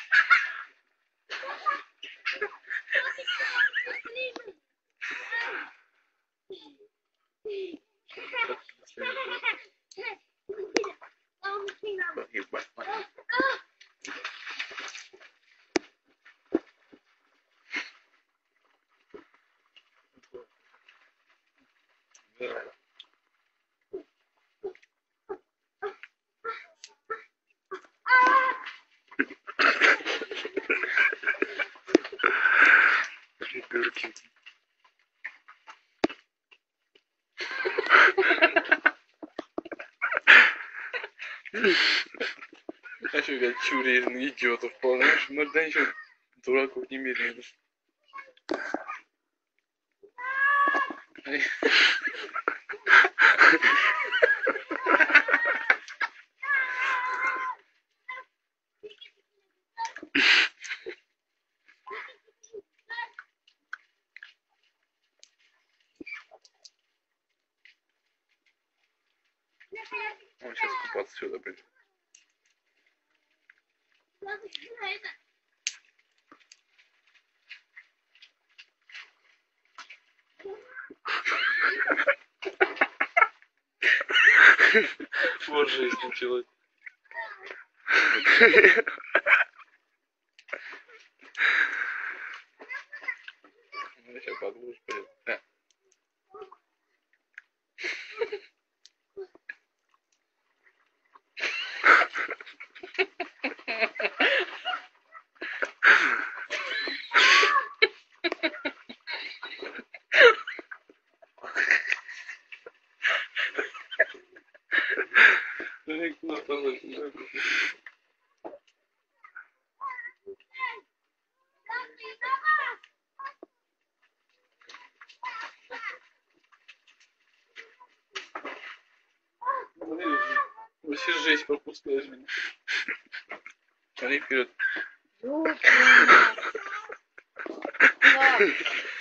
Погибать. Придурки. А что, как чурезный идиотов полнешь? Можно еще дураков немерено. Он сейчас купаться сюда будет. Вот жизнь началась. Ну, сейчас подложь, блин. Вообще жесть пропускаешь меня. Смотри вперед.